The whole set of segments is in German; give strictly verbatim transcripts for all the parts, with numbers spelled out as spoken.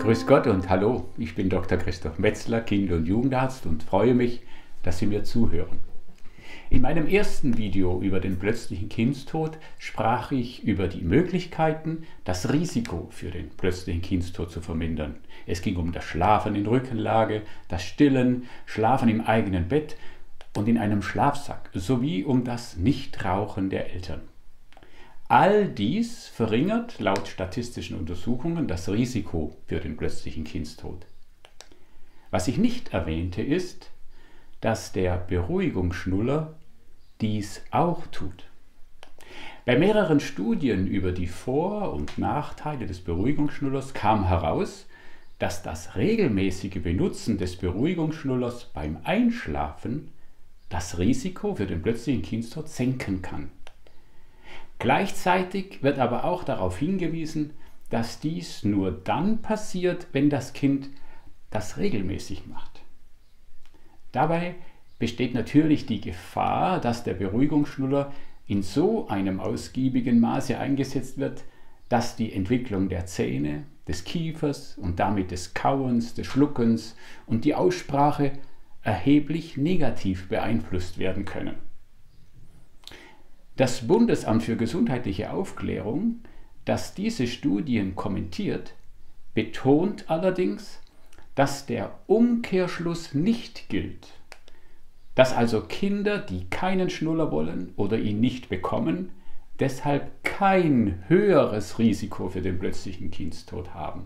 Grüß Gott und hallo, ich bin Doktor Christoph Metzler, Kind- und Jugendarzt und freue mich, dass Sie mir zuhören. In meinem ersten Video über den plötzlichen Kindstod sprach ich über die Möglichkeiten, das Risiko für den plötzlichen Kindstod zu vermindern. Es ging um das Schlafen in Rückenlage, das Stillen, Schlafen im eigenen Bett und in einem Schlafsack sowie um das Nichtrauchen der Eltern. All dies verringert laut statistischen Untersuchungen das Risiko für den plötzlichen Kindstod. Was ich nicht erwähnte ist, dass der Beruhigungsschnuller dies auch tut. Bei mehreren Studien über die Vor- und Nachteile des Beruhigungsschnullers kam heraus, dass das regelmäßige Benutzen des Beruhigungsschnullers beim Einschlafen das Risiko für den plötzlichen Kindstod senken kann. Gleichzeitig wird aber auch darauf hingewiesen, dass dies nur dann passiert, wenn das Kind das regelmäßig macht. Dabei besteht natürlich die Gefahr, dass der Beruhigungsschnuller in so einem ausgiebigen Maße eingesetzt wird, dass die Entwicklung der Zähne, des Kiefers und damit des Kauens, des Schluckens und die Aussprache erheblich negativ beeinflusst werden können. Das Bundesamt für gesundheitliche Aufklärung, das diese Studien kommentiert, betont allerdings, dass der Umkehrschluss nicht gilt, dass also Kinder, die keinen Schnuller wollen oder ihn nicht bekommen, deshalb kein höheres Risiko für den plötzlichen Kindstod haben.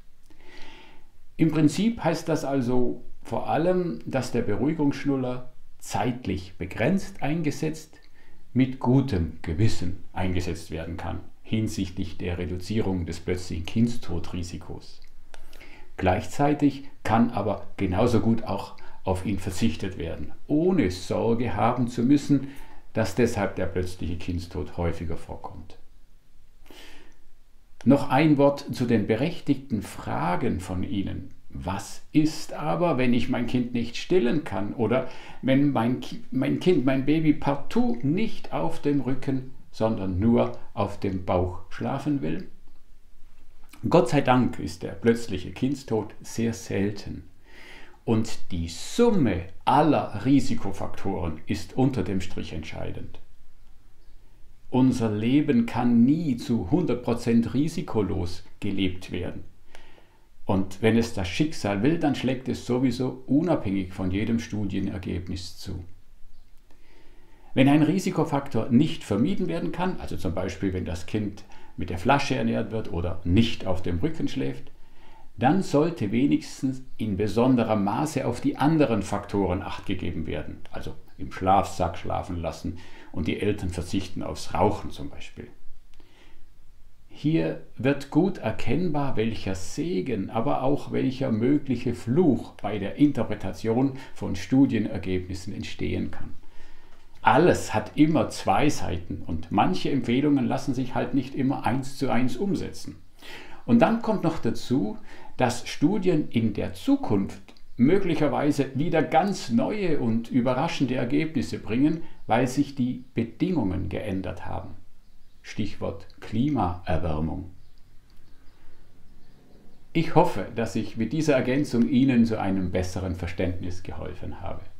Im Prinzip heißt das also vor allem, dass der Beruhigungsschnuller zeitlich begrenzt eingesetzt, mit gutem Gewissen eingesetzt werden kann hinsichtlich der Reduzierung des plötzlichen Kindstodrisikos. Gleichzeitig kann aber genauso gut auch auf ihn verzichtet werden, ohne Sorge haben zu müssen, dass deshalb der plötzliche Kindstod häufiger vorkommt. Noch ein Wort zu den berechtigten Fragen von Ihnen. Was ist aber, wenn ich mein Kind nicht stillen kann oder wenn mein, Ki- mein Kind, mein Baby partout nicht auf dem Rücken, sondern nur auf dem Bauch schlafen will? Gott sei Dank ist der plötzliche Kindstod sehr selten und die Summe aller Risikofaktoren ist unter dem Strich entscheidend. Unser Leben kann nie zu hundert Prozent risikolos gelebt werden. Und wenn es das Schicksal will, dann schlägt es sowieso unabhängig von jedem Studienergebnis zu. Wenn ein Risikofaktor nicht vermieden werden kann, also zum Beispiel wenn das Kind mit der Flasche ernährt wird oder nicht auf dem Rücken schläft, dann sollte wenigstens in besonderem Maße auf die anderen Faktoren Acht gegeben werden, also im Schlafsack schlafen lassen und die Eltern verzichten aufs Rauchen zum Beispiel. Hier wird gut erkennbar, welcher Segen, aber auch welcher mögliche Fluch bei der Interpretation von Studienergebnissen entstehen kann. Alles hat immer zwei Seiten und manche Empfehlungen lassen sich halt nicht immer eins zu eins umsetzen. Und dann kommt noch dazu, dass Studien in der Zukunft möglicherweise wieder ganz neue und überraschende Ergebnisse bringen, weil sich die Bedingungen geändert haben. Stichwort Klimaerwärmung. Ich hoffe, dass ich mit dieser Ergänzung Ihnen zu einem besseren Verständnis geholfen habe.